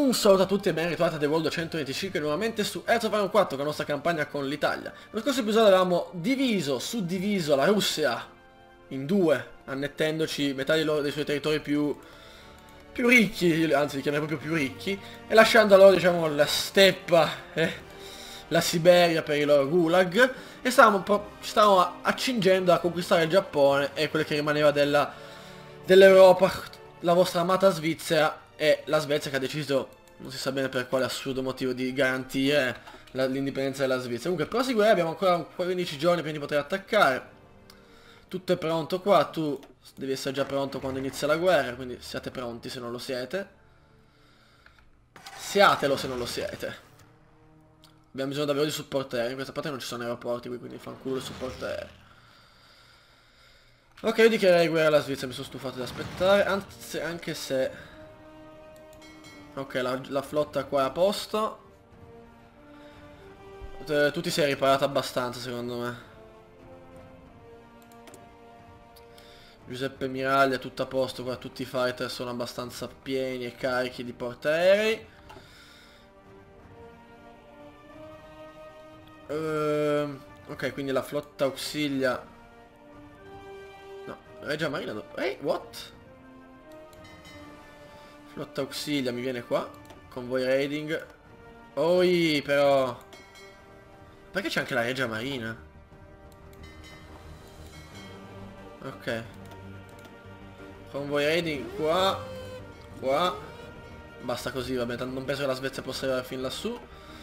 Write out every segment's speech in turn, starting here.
Un saluto a tutti e ben ritrovati a The World 125 nuovamente su Hearts of Iron 4 con la nostra campagna con l'Italia. Nello scorso episodio avevamo suddiviso la Russia in due, annettendoci metà dei suoi territori più ricchi, anzi li chiamerei proprio più ricchi, e lasciando a loro, diciamo, la steppa e la Siberia per i loro gulag, e ci stavamo accingendo a conquistare il Giappone e quello che rimaneva dell'Europa, la vostra amata Svizzera e la Svezia, che ha deciso, non si sa bene per quale assurdo motivo, di garantire l'indipendenza della Svizzera. Comunque proseguire, abbiamo ancora 15 giorni prima di poter attaccare. Tutto è pronto qua, tu devi essere già pronto quando inizia la guerra, quindi siate pronti se non lo siete. Siatelo se non lo siete. Abbiamo bisogno davvero di supporto aereo, in questa parte non ci sono aeroporti, quindi fanculo il supporto aereo. Ok, io dichiarerei guerra alla Svizzera, mi sono stufato di aspettare, anzi, anche se... Ok, la flotta qua è a posto. Tu ti sei riparato abbastanza, secondo me. Giuseppe Miraglia, tutto a posto qua, tutti i fighter sono abbastanza pieni e carichi di portaerei. Ok, quindi la flotta auxilia... No, Regia Marina... Ehi, what? Flotta auxilia mi viene qua. Convoy raiding. Oi, però... Perché c'è anche la Regia Marina? Ok. Convoy raiding qua. Qua. Basta così, vabbè, non penso che la Svezia possa arrivare fin lassù.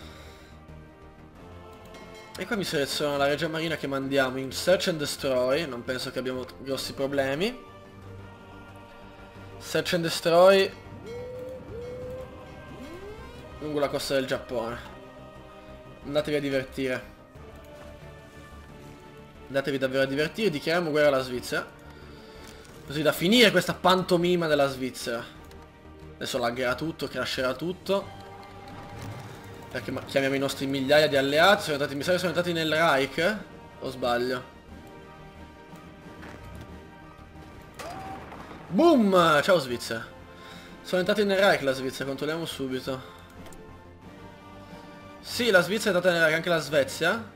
E qua mi seleziono la Regia Marina che mandiamo in Search and Destroy. Non penso che abbiamo grossi problemi. Search and Destroy lungo la costa del Giappone. Andatevi a divertire. Andatevi davvero a divertire. Dichiariamo guerra alla Svizzera, così da finire questa pantomima della Svizzera. Adesso laggerà tutto, crasherà tutto, perché chiamiamo i nostri migliaia di alleati. Mi sa che sono entrati nel Reich, o sbaglio? Boom! Ciao Svizzera. Sono entrati nel Reich la Svizzera, controlliamo subito. Sì, la Svizzera è entrata nel Reich, anche la Svezia.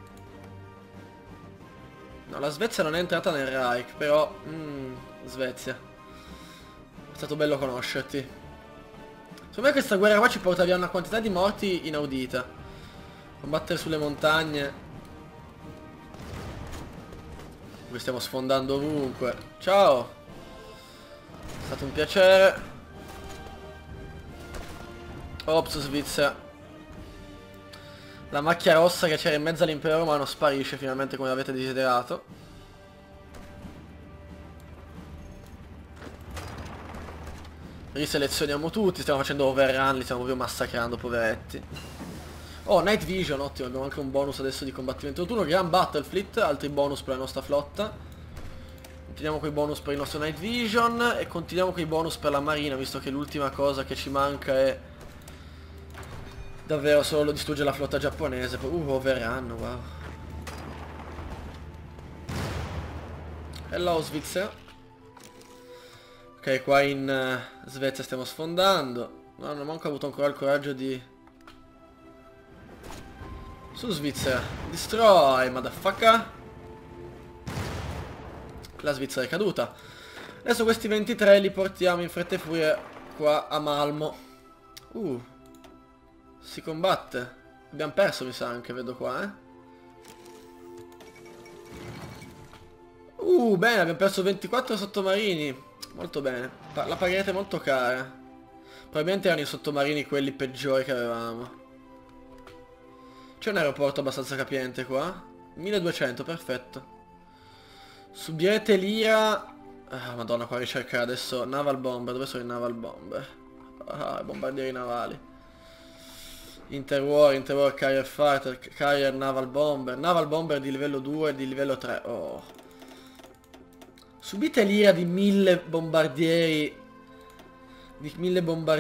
No, la Svezia non è entrata nel Reich, però... Svezia. È stato bello conoscerti. Secondo me questa guerra qua ci porta via una quantità di morti inaudita. Combattere sulle montagne. Qui stiamo sfondando ovunque. Ciao! È stato un piacere. Ops, Svizzera. La macchia rossa che c'era in mezzo all'impero romano sparisce finalmente come avete desiderato. Riselezioniamo tutti, stiamo facendo overrun, li stiamo proprio massacrando, poveretti. Oh, Night Vision, ottimo, abbiamo anche un bonus adesso di combattimento notturno. Grand Battle Fleet, altri bonus per la nostra flotta. Continuiamo con i bonus per il nostro Night Vision e continuiamo con i bonus per la marina, visto che l'ultima cosa che ci manca è davvero solo distruggere la flotta giapponese. Overrun, wow. Hello Svizzera. Ok, qua in Svezia stiamo sfondando. No, non ho manco avuto ancora il coraggio di... Su Svizzera. Destroy, motherfucker. La Svizzera è caduta. Adesso questi 23 li portiamo in fretta e furia qua a Malmo. Si combatte. Abbiamo perso, mi sa, anche, vedo qua, bene, abbiamo perso 24 sottomarini. Molto bene. La pagherete molto cara. Probabilmente erano i sottomarini quelli peggiori che avevamo. C'è un aeroporto abbastanza capiente qua. 1200, perfetto. Subirete l'ira... Ah, madonna, qua ricercare adesso Naval Bomber. Dove sono i Naval Bomber? Ah, bombardieri navali. Interwar, Carrier Fighter, Carrier Naval Bomber. Naval Bomber di livello 2 e di livello 3. Oh. Subite l'ira di 1000 bombardieri. Di 1000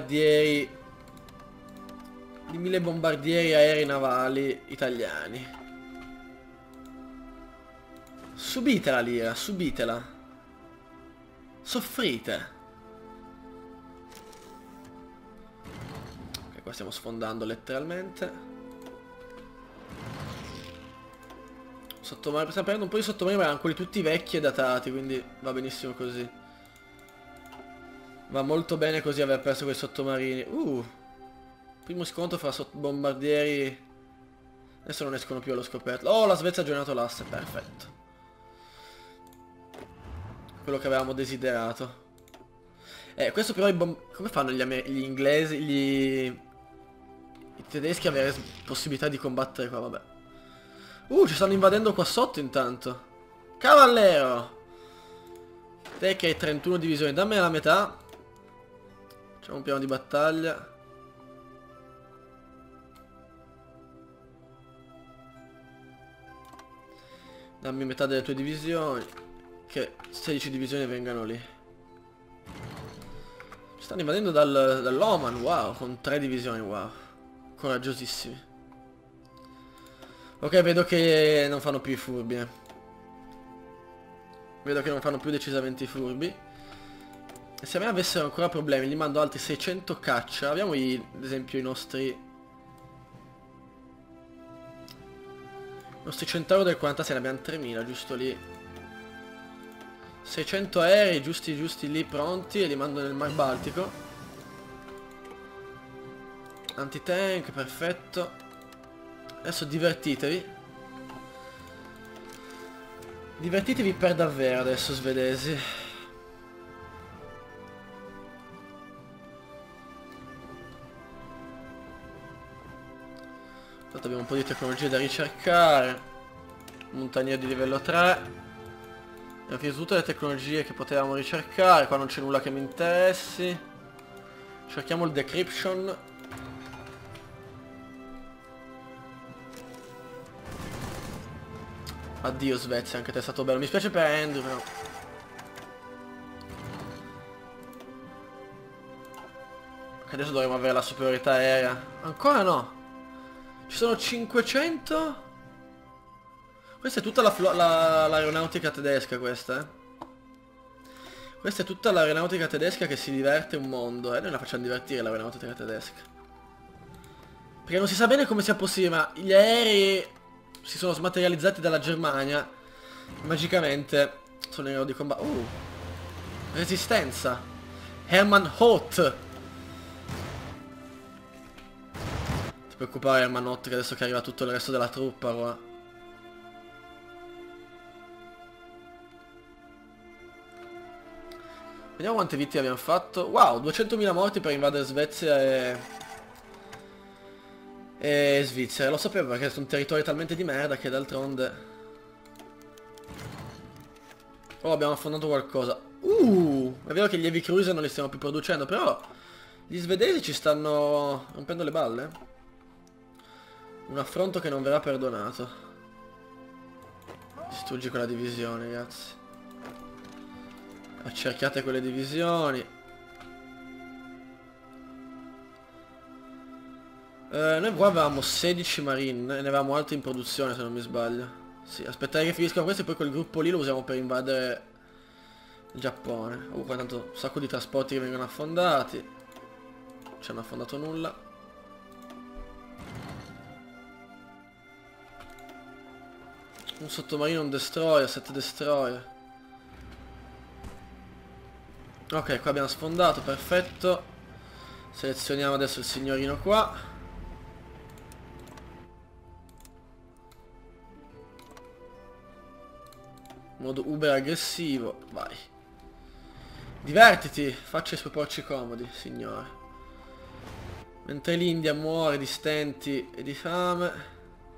bombardieri aerei navali italiani. Subitela l'ira, subitela. Soffrite. qua stiamo sfondando letteralmente. Sottomarino, stiamo prendendo un po' di sottomarino, ma erano quelli tutti vecchi e datati, quindi va benissimo così. Va molto bene così aver perso quei sottomarini. Primo scontro fra bombardieri. Adesso non escono più allo scoperto. Oh, la Svezia ha aggiornato l'asse, perfetto. Quello che avevamo desiderato. Questo però come fanno gli inglesi, i tedeschi a avere possibilità di combattere qua, vabbè. Ci stanno invadendo qua sotto intanto. Cavallero! Te che hai 31 divisioni, dammi la metà. Facciamo un piano di battaglia. Dammi metà delle tue divisioni. Che 16 divisioni vengano lì. Ci stanno invadendo dall'Oman, wow, con 3 divisioni, wow. Coraggiosissimi. Ok, vedo che non fanno più i furbi, Vedo che non fanno più decisamente i furbi. E se a me avessero ancora problemi, gli mando altri 600 caccia. Abbiamo ad esempio i nostri Centauro del 46, ne abbiamo 3000, giusto lì. 600 aerei, giusti lì, pronti, e li mando nel Mar Baltico. Anti-tank, perfetto. Adesso divertitevi. Divertitevi per davvero adesso, svedesi. Tanto abbiamo un po' di tecnologie da ricercare. Montaniere di livello 3. Abbiamo finito tutte le tecnologie che potevamo ricercare. Qua non c'è nulla che mi interessi. Cerchiamo il decryption. Addio Svezia, anche te è stato bello. Mi spiace per Andrew, però. Che adesso dovremmo avere la superiorità aerea. Ancora no. Ci sono 500. Questa è tutta l'aeronautica tedesca, questa, Questa è tutta l'aeronautica tedesca che si diverte un mondo, Noi la facciamo divertire l'aeronautica tedesca. Perché non si sa bene come sia possibile, ma gli aerei si sono smaterializzati dalla Germania. Magicamente sono in grado di combattere. Resistenza. Hermann Hoth. Ti preoccupare Hermann Hoth, che adesso che arriva tutto il resto della truppa qua. Vediamo quante vittime abbiamo fatto. Wow, 200.000 morti per invadere Svezia e Svizzera. Lo sapevo perché sono territori talmente di merda che d'altronde... Oh, abbiamo affondato qualcosa. È vero che gli heavy cruiser non li stiamo più producendo, però gli svedesi ci stanno rompendo le balle. Un affronto che non verrà perdonato. Distruggi quella divisione, ragazzi. Accerchiate quelle divisioni. Noi qua avevamo 16 marine, ne avevamo altri in produzione se non mi sbaglio. Sì, aspettare che finiscano questi e poi quel gruppo lì lo usiamo per invadere il Giappone. Qua tanto un sacco di trasporti che vengono affondati. Non ci hanno affondato nulla. Un sottomarino, un destroyer, 7 destroyer. Ok, qua abbiamo sfondato, perfetto. Selezioniamo adesso il signorino qua. Modo uber aggressivo, vai. Divertiti, faccia i suoi porci comodi, signore. Mentre l'India muore di stenti e di fame.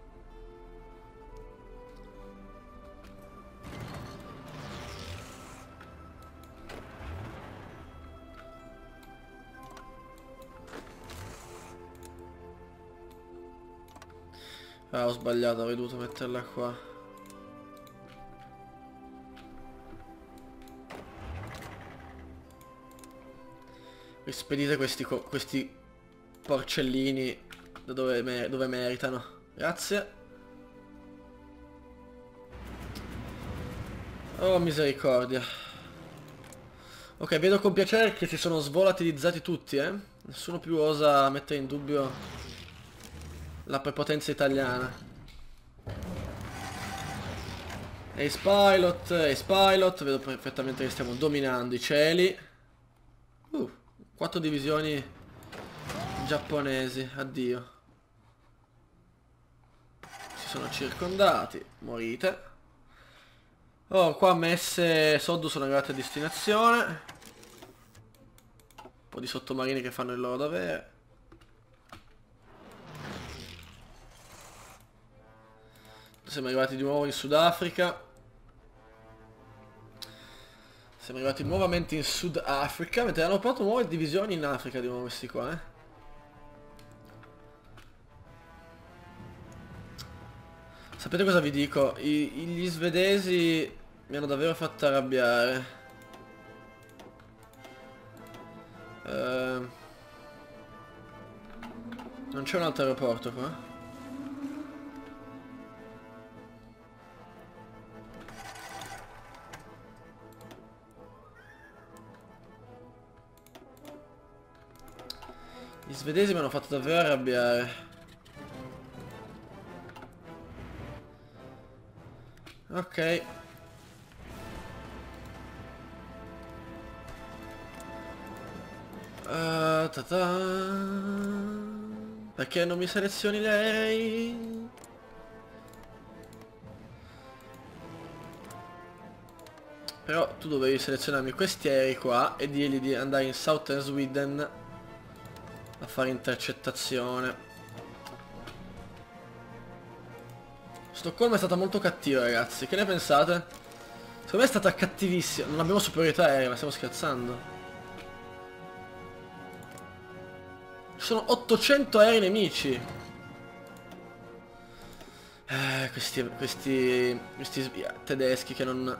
Ah, ho sbagliato, avrei dovuto metterla qua. Rispedite questi porcellini da dove meritano. Grazie. Oh, misericordia. Ok, vedo con piacere che si sono svolatilizzati tutti, Nessuno più osa mettere in dubbio la prepotenza italiana. Ace Pilot, vedo perfettamente che stiamo dominando i cieli. 4 divisioni giapponesi, addio. Si sono circondati, morite. Oh, qua messe Soddu sono arrivate a destinazione. Un po' di sottomarini che fanno il loro dovere. Siamo arrivati di nuovo in Sudafrica. Siamo arrivati nuovamente in Sudafrica, mentre hanno portato nuove divisioni in Africa di nuovo questi qua, eh. Sapete cosa vi dico? Gli svedesi mi hanno davvero fatto arrabbiare. Non c'è un altro aeroporto qua? Gli svedesi mi hanno fatto davvero arrabbiare. Ok. Perché non mi selezioni lei? Però tu dovevi selezionarmi questi aerei qua e dirgli di andare in Southern Sweden a fare intercettazione. Stoccolma è stata molto cattiva, ragazzi. Che ne pensate? Secondo me è stata cattivissima. Non abbiamo superiorità aerea, ma stiamo scherzando. Ci sono 800 aerei nemici. Questi tedeschi che non...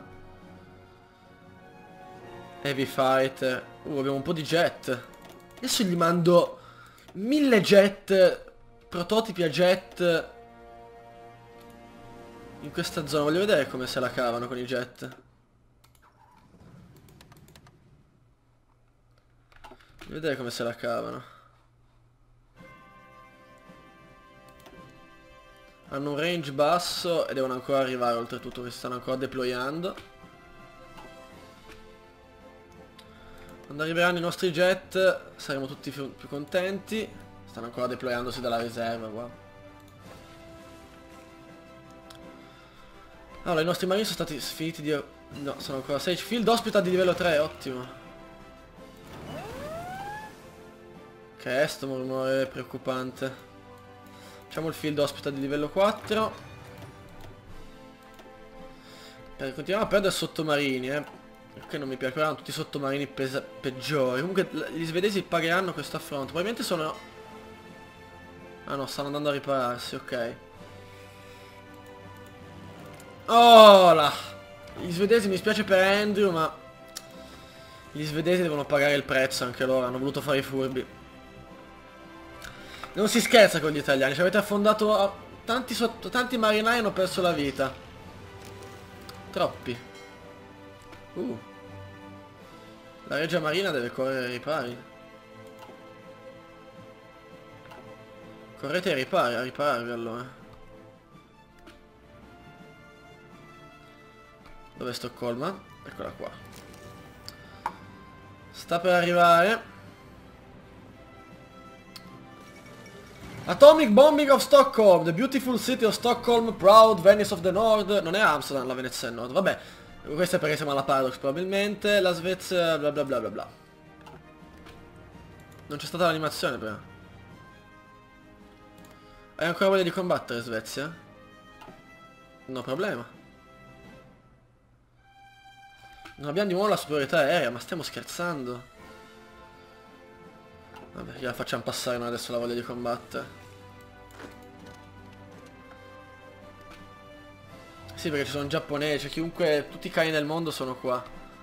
Heavy fighter. Abbiamo un po' di jet. Adesso gli mando 1000 jet, prototipi a jet in questa zona. Voglio vedere come se la cavano con i jet. Voglio vedere come se la cavano. Hanno un range basso e devono ancora arrivare, oltretutto, che si stanno ancora deployando. Quando arriveranno i nostri jet saremo tutti più contenti. Stanno ancora deployandosi dalla riserva qua. Allora, i nostri marini sono stati finiti di... No, sono ancora 6. Field hospital di livello 3, ottimo. Che è sto rumore preoccupante. Facciamo il field hospital di livello 4. Continuiamo a perdere sottomarini, Perché non mi piace, erano tutti sottomarini peggiori. Comunque gli svedesi pagheranno questo affronto. Probabilmente sono... Ah no, stanno andando a ripararsi, ok. Oh là! Gli svedesi, mi spiace per Andrew, ma... Gli svedesi devono pagare il prezzo anche loro, hanno voluto fare i furbi. Non si scherza con gli italiani, ci avete affondato... Tanti marinai hanno perso la vita. Troppi. La Regia Marina deve correre ai ripari. Correte ai ripari, a ripararvi allora. Dov'è Stoccolma? Eccola qua. Sta per arrivare. Atomic bombing of Stockholm. The beautiful city of Stockholm, proud Venice of the Nord. Non è Amsterdam la Venezia del Nord, vabbè. Questo è perché siamo alla Paradox probabilmente. La Svezia bla bla bla bla bla. Non c'è stata l'animazione però. Hai ancora voglia di combattere Svezia? No problema. Non abbiamo di nuovo la superiorità aerea, ma stiamo scherzando. Vabbè, gliela facciamo passare noi adesso la voglia di combattere. Sì, perché ci sono giapponesi, cioè chiunque, tutti i cani del mondo sono qua.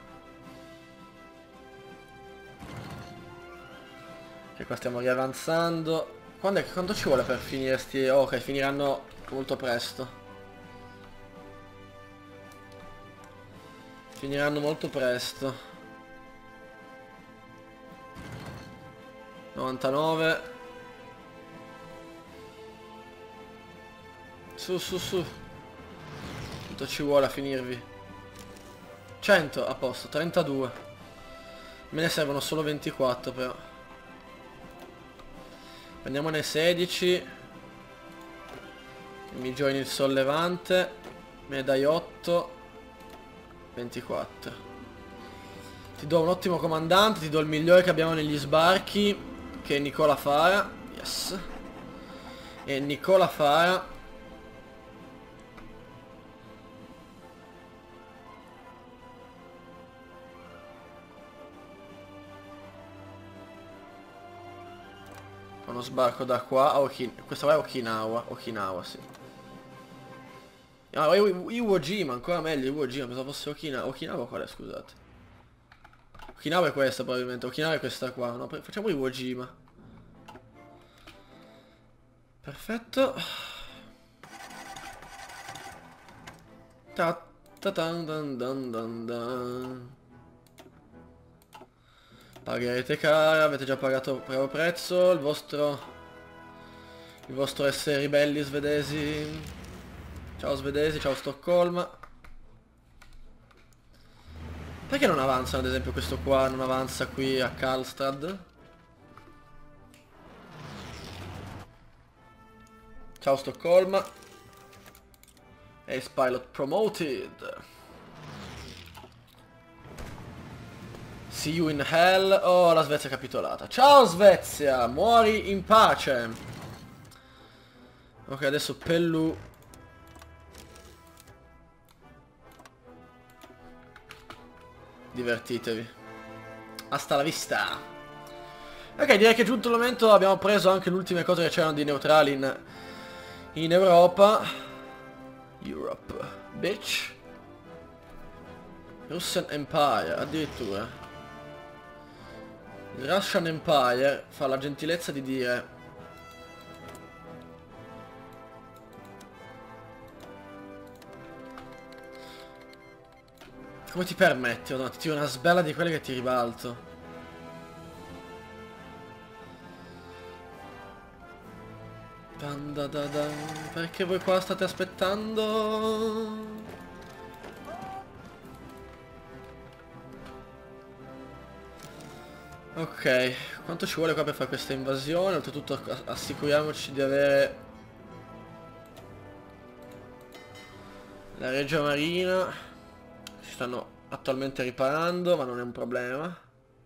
Che qua stiamo riavanzando. Quanto ci vuole per finire sti... Oh, ok, finiranno molto presto. Finiranno molto presto. 99. Su, su, su. Quanto ci vuole a finirvi? 100, a posto, 32. Me ne servono solo 24 però. Prendiamone 16. Mi join il sollevante. Me ne dai 8. 24. Ti do un ottimo comandante, ti do il migliore che abbiamo negli sbarchi, che è Nicola Fara. Yes. E Nicola Fara. Uno sbarco da qua a questa qua è Okinawa. Okinawa, sì. Ah, Iwo Jima, ancora meglio Iwo Jima, pensavo fosse Okinawa. Okinawa qual è, scusate? Okinawa è questa probabilmente, Okinawa è questa qua, no? Facciamo Iwo Jima. Perfetto. Ta ta tan dan dan dan dan. Pagherete cara, avete già pagato bravo prezzo, il vostro essere ribelli svedesi. Ciao svedesi, ciao Stoccolma. Perché non avanzano, ad esempio questo qua non avanza qui a Karlstad? Ciao Stoccolma. Ace Pilot promoted. See you in hell. Oh, la Svezia è capitolata. Ciao Svezia, muori in pace. Ok, adesso Pellu. Divertitevi. Hasta la vista. Ok, direi che è giunto il momento. Abbiamo preso anche le ultime cose che c'erano di neutrali in Europa. Europe, bitch. Russian Empire, addirittura. Il Russian Empire fa la gentilezza di dire: come ti permetti? Oh no, ti tiro una sbella di quelle che ti ribalto. Dan da da da. Perché voi qua state aspettando? Ok, quanto ci vuole qua per fare questa invasione? Oltretutto assicuriamoci di avere la Regia Marina. Si stanno attualmente riparando, ma non è un problema.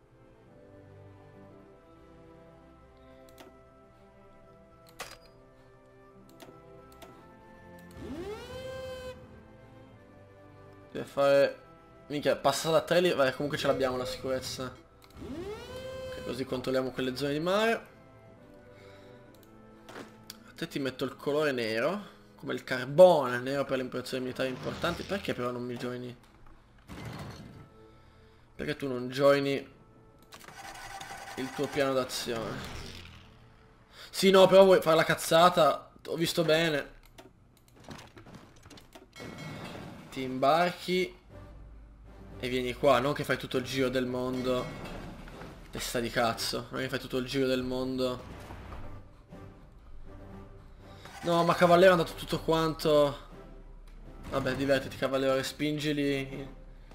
Deve fare... Minchia, passa da 3 lì, vabbè, comunque ce l'abbiamo la sicurezza. Così controlliamo quelle zone di mare. A te ti metto il colore nero, come il carbone, nero per le impressioni militari importanti. Perché però non mi joini? Perché tu non joini il tuo piano d'azione? Sì, no, però vuoi fare la cazzata. Ho visto bene. Ti imbarchi e vieni qua, non che fai tutto il giro del mondo. Testa di cazzo, non è che fai tutto il giro del mondo. No, ma Cavallero è andato tutto quanto. Vabbè, divertiti Cavallero, respingili.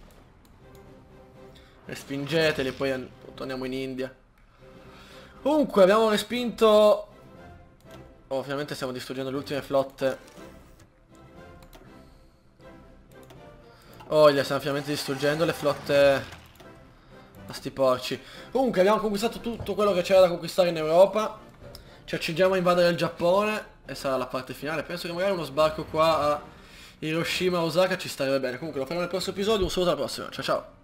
Respingeteli, poi torniamo in India. Comunque, abbiamo respinto... Oh, finalmente stiamo distruggendo le ultime flotte. Oh, le stiamo finalmente distruggendo le flotte... A sti porci. Comunque abbiamo conquistato tutto quello che c'era da conquistare in Europa. Ci accingiamo a invadere il Giappone e sarà la parte finale. Penso che magari uno sbarco qua a Hiroshima, Osaka ci starebbe bene. Comunque lo faremo nel prossimo episodio. Un saluto alla prossima. Ciao ciao.